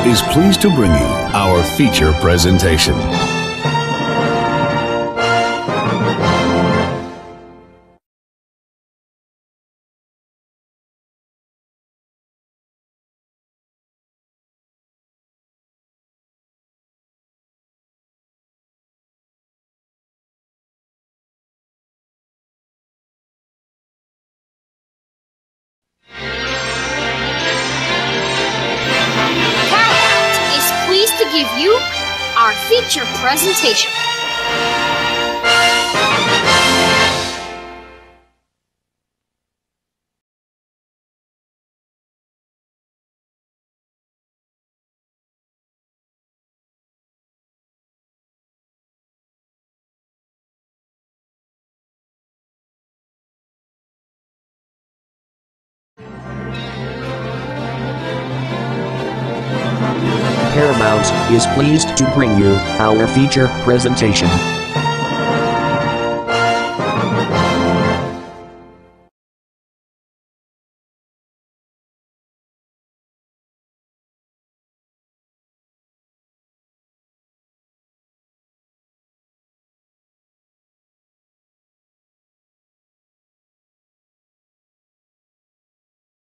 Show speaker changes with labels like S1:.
S1: is pleased to bring you our feature presentation.
S2: Paramount is pleased to give you our feature presentation.
S3: Paramount is pleased to bring you our feature presentation.